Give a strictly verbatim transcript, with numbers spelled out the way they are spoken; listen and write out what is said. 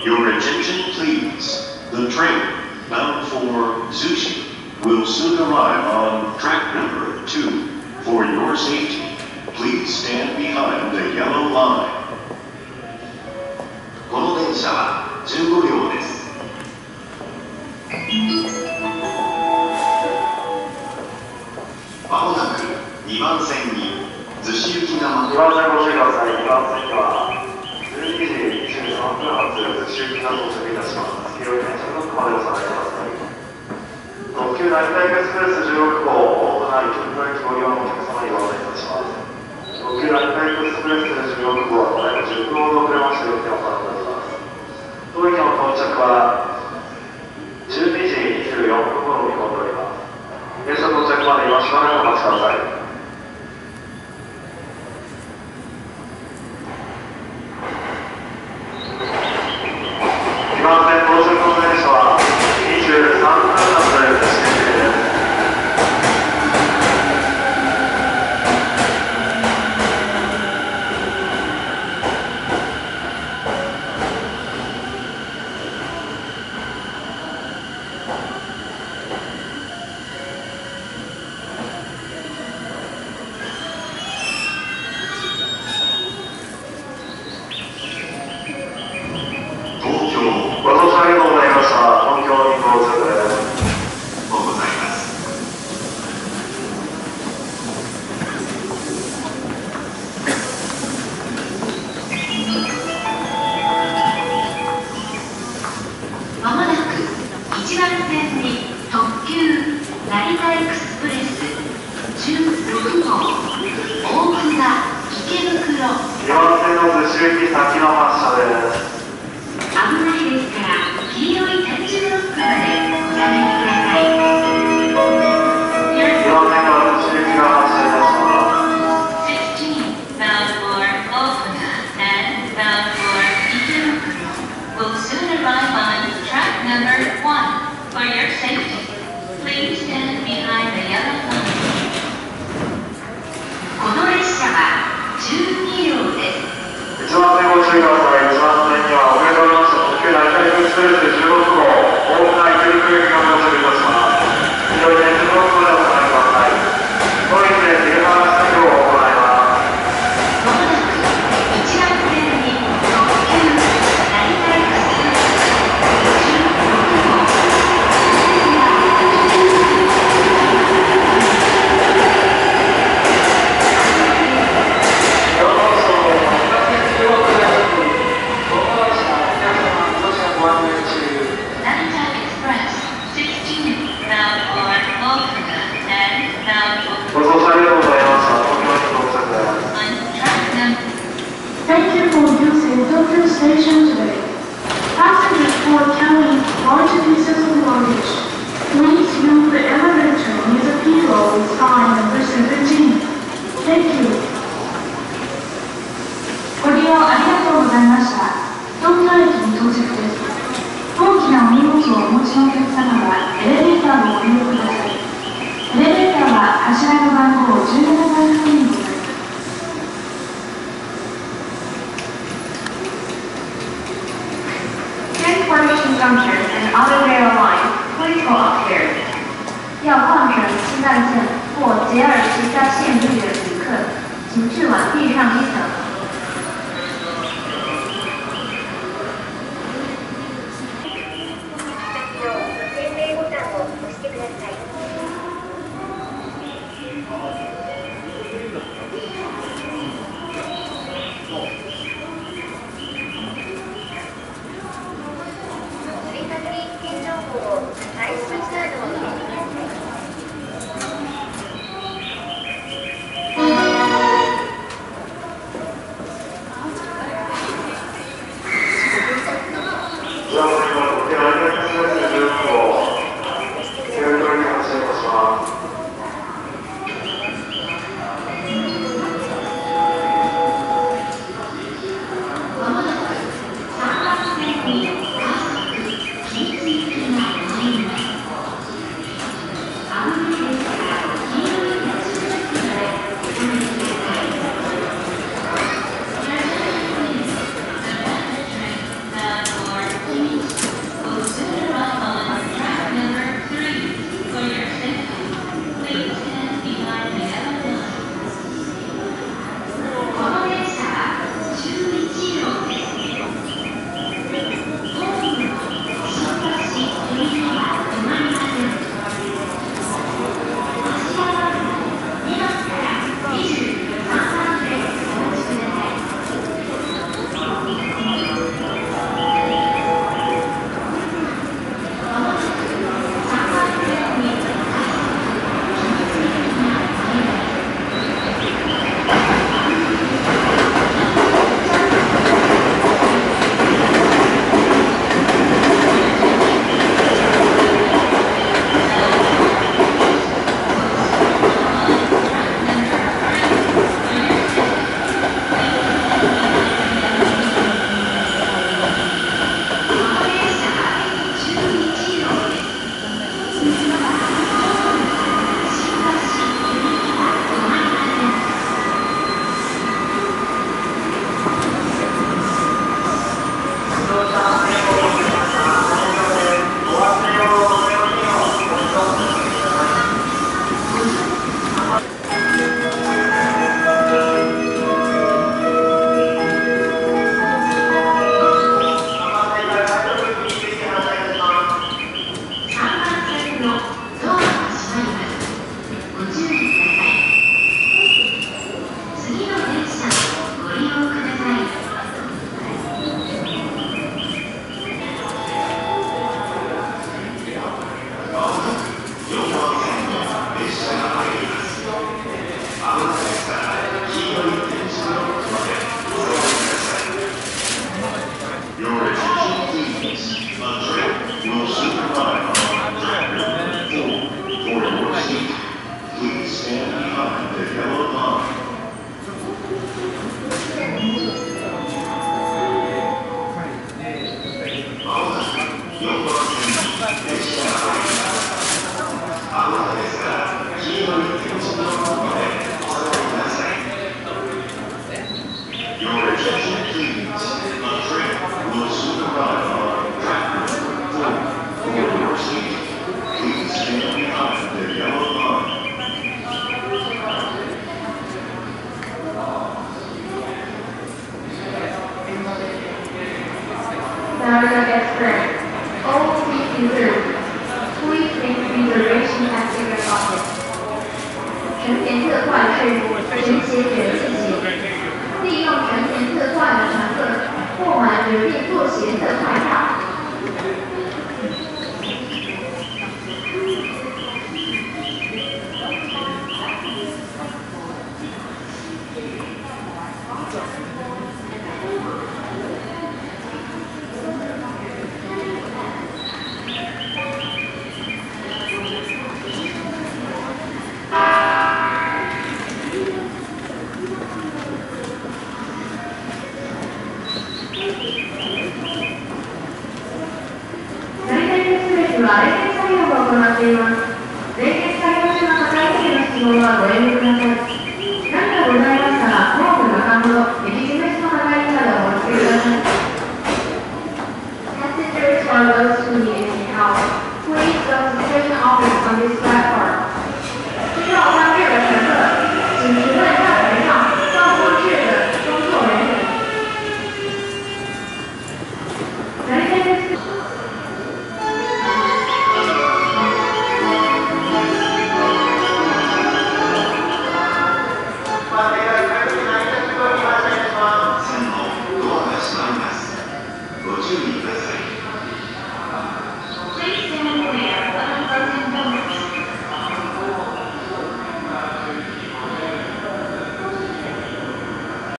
Your attention, please. The train bound for Sushi will soon arrive on track number two. For your safety, please stand behind the yellow line. この電車はじゅうごりょうです。まもなくにばん線に逗子行きが待っています。ご注意ください。にばん線にはじゅうにじにじゅうさんぷん発逗子行きが到着いたします。黄色い電車のまでお下がりください。特急成田エクスプレスじゅうろくごう、大船池袋駅ご利用のお客様にご案内いたします。特急成田エクスプレスじゅうろくごはただいまじゅっぷんほど遅れまして運転を行っております。当駅の到着はじゅうにじにじゅうよんぷん頃見込んでおります。電車到着まで今しばらくお待ちください。にばん線到着の電車はにじゅうさんぷん発で逗子行きです。 Narita Express. All seats reserved. Please make reservation at ticket office. 成田特快是全携者进行，利用成田特快的乘客购买指定坐席特快票。連結作業を行っています。連結作業中の高い席の質問はご遠慮ください。